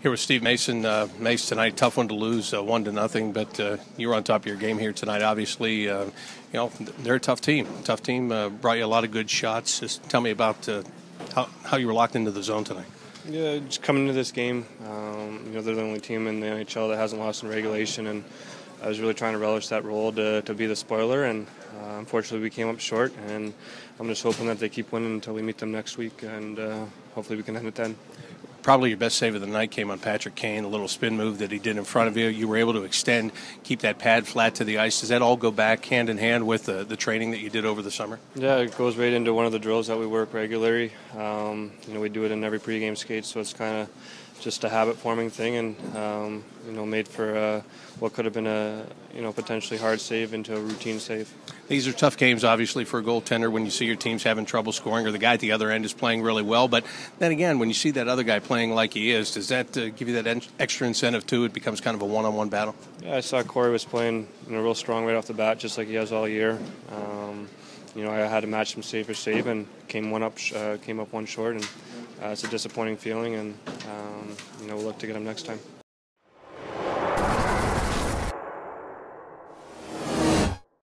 Here with Steve Mason. Mace, tonight, tough one to lose, 1-0, but you were on top of your game here tonight. Obviously, they're a tough team. Tough team, brought you a lot of good shots. Just tell me about how you were locked into the zone tonight. Yeah, just coming into this game, they're the only team in the NHL that hasn't lost in regulation, and I was really trying to relish that role to be the spoiler, and unfortunately we came up short, and I'm just hoping that they keep winning until we meet them next week, and hopefully we can end at 10. Probably your best save of the night came on Patrick Kane, a little spin move that he did in front of you. You were able to extend, keep that pad flat to the ice. Does that all go back hand in hand with the training that you did over the summer? Yeah, it goes right into one of the drills that we work regularly. We do it in every pregame skate, so it's kind of just a habit-forming thing, and made for what could have been a potentially hard save into a routine save. These are tough games, obviously, for a goaltender when you see your team's having trouble scoring or the guy at the other end is playing really well. But then again, when you see that other guy playing like he is, does that give you that extra incentive too? It becomes kind of a one-on-one battle. Yeah, I saw Corey was playing real strong right off the bat, just like he has all year. I had to match him save for save and came up one short, and it's a disappointing feeling, and we'll look to get him next time.